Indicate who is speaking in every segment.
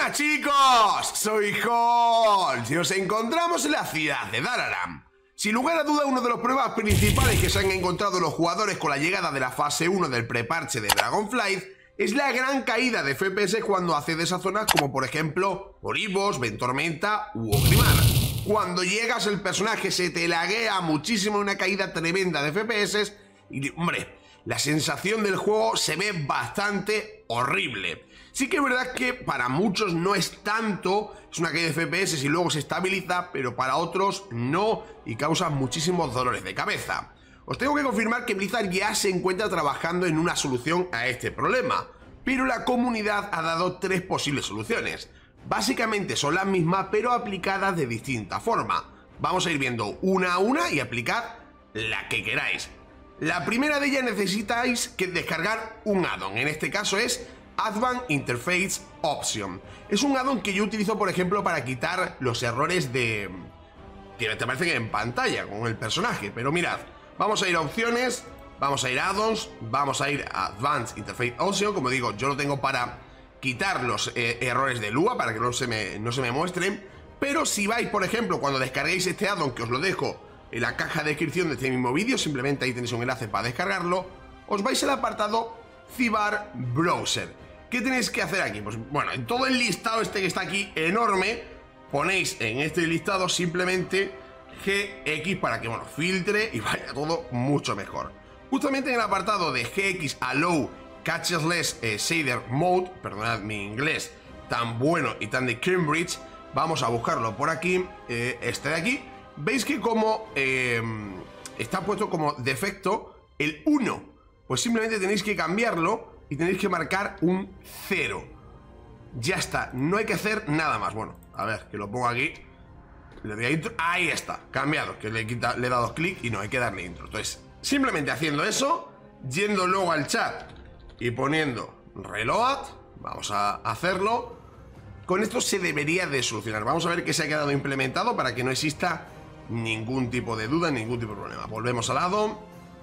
Speaker 1: Buenas chicos, soy Holt y os encontramos en la ciudad de Dalaran. Sin lugar a duda, uno de los problemas principales que se han encontrado los jugadores con la llegada de la fase 1 del preparche de Dragonflight es la gran caída de FPS cuando accedes a zonas como por ejemplo Olivos, Ventormenta u Ogrimmar. Cuando llegas el personaje se te laguea muchísimo, una caída tremenda de FPS y hombre, la sensación del juego se ve bastante horrible. Sí que es verdad que para muchos no es tanto, es una caída de FPS y luego se estabiliza, pero para otros no y causa muchísimos dolores de cabeza. Os tengo que confirmar que Blizzard ya se encuentra trabajando en una solución a este problema, pero la comunidad ha dado 3 posibles soluciones. Básicamente son las mismas, pero aplicadas de distinta forma. Vamos a ir viendo una a una y aplicad la que queráis. La primera de ellas necesitáis descargar un addon, en este caso es Advanced Interface Option. Es un addon que yo utilizo, por ejemplo, para quitar los errores que te aparecen en pantalla con el personaje. Pero mirad, vamos a ir a opciones, vamos a ir a addons, vamos a ir a Advanced Interface Option. Como digo, yo lo tengo para quitar los errores de Lua, para que no se me muestren. Pero si vais, por ejemplo, cuando descarguéis este addon, que os lo dejo en la caja de descripción de este mismo vídeo, simplemente ahí tenéis un enlace para descargarlo, os vais al apartado Cyber Browser. ¿Qué tenéis que hacer aquí? Pues bueno, en todo el listado este que está aquí enorme, ponéis en este listado simplemente GX para que, bueno, filtre y vaya todo mucho mejor. Justamente en el apartado de GX Allow Cachesless Shader Mode, perdonad mi inglés tan bueno y tan de Cambridge, vamos a buscarlo por aquí, este de aquí. Veis que como está puesto como defecto el 1, pues simplemente tenéis que cambiarlo y tenéis que marcar un 0. Ya está, no hay que hacer nada más. Bueno, a ver, que lo pongo aquí, le doy a intro, ahí está, cambiado, que le he dado clic y no hay que darle intro. Entonces, simplemente haciendo eso, yendo luego al chat y poniendo reload, vamos a hacerlo. Con esto se debería de solucionar. Vamos a ver que se ha quedado implementado para que no exista ningún tipo de duda, ningún tipo de problema. Volvemos al addon,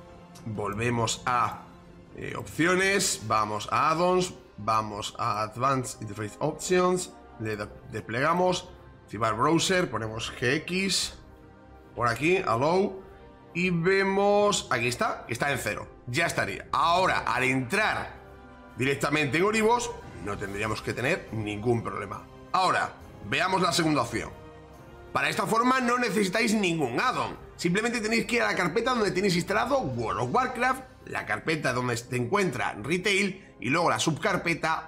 Speaker 1: volvemos a opciones, vamos a addons, vamos a Advanced Interface Options, le desplegamos Cyber Browser, ponemos GX por aquí, Allow, y vemos, aquí está, que está en 0, ya estaría. Ahora, al entrar directamente en Olivos, no tendríamos que tener ningún problema. Ahora, veamos la segunda opción. Para esta forma no necesitáis ningún addon, simplemente tenéis que ir a la carpeta donde tenéis instalado World of Warcraft, la carpeta donde se encuentra Retail y luego la subcarpeta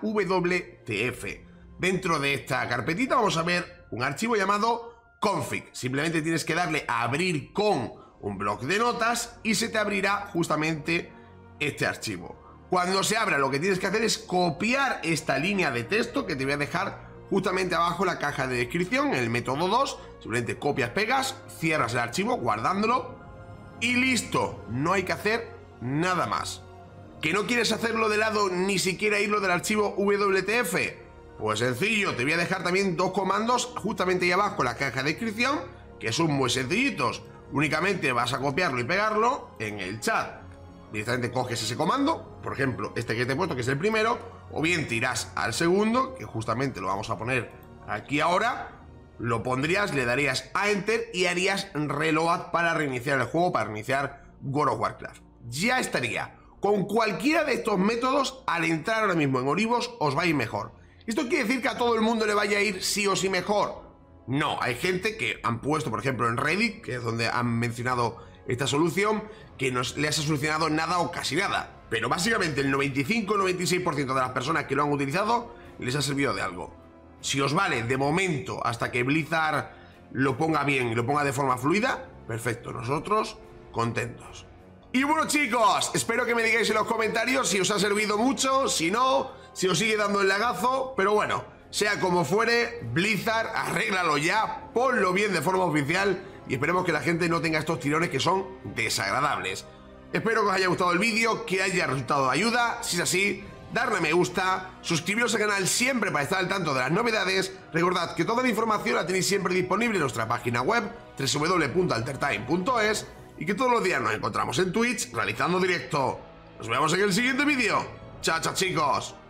Speaker 1: WTF. Dentro de esta carpetita vamos a ver un archivo llamado config. Simplemente tienes que darle a abrir con un bloc de notas y se te abrirá justamente este archivo. Cuando se abra, lo que tienes que hacer es copiar esta línea de texto que te voy a dejar justamente abajo en la caja de descripción, en el método 2. Simplemente copias, pegas, cierras el archivo guardándolo y listo. No hay que hacer nada más. ¿Que no quieres hacerlo de lado ni siquiera irlo del archivo WTF? Pues sencillo, te voy a dejar también 2 comandos justamente ahí abajo en la caja de descripción, que son muy sencillitos. Únicamente vas a copiarlo y pegarlo en el chat. Directamente coges ese comando, por ejemplo este que te he puesto, que es el primero, o bien te irás al segundo, que justamente lo vamos a poner aquí ahora, lo pondrías, le darías a Enter y harías reload para reiniciar el juego, para reiniciar World of Warcraft. Ya estaría. Con cualquiera de estos métodos, al entrar ahora mismo en Olivos, os va a ir mejor. ¿Esto quiere decir que a todo el mundo le vaya a ir sí o sí mejor? No, hay gente que han puesto, por ejemplo, en Reddit, que es donde han mencionado esta solución, que no les ha solucionado nada o casi nada. Pero básicamente el 95-96% de las personas que lo han utilizado les ha servido de algo. Si os vale de momento hasta que Blizzard lo ponga bien y lo ponga de forma fluida, perfecto, nosotros contentos. Y bueno chicos, espero que me digáis en los comentarios si os ha servido mucho, si no, si os sigue dando el lagazo, pero bueno, sea como fuere, Blizzard, arréglalo ya, ponlo bien de forma oficial y esperemos que la gente no tenga estos tirones que son desagradables. Espero que os haya gustado el vídeo, que haya resultado de ayuda. Si es así, darle a me gusta, suscribiros al canal siempre para estar al tanto de las novedades. Recordad que toda la información la tenéis siempre disponible en nuestra página web www.altertime.es y que todos los días nos encontramos en Twitch realizando directo. Nos vemos en el siguiente vídeo. Chao, chao chicos.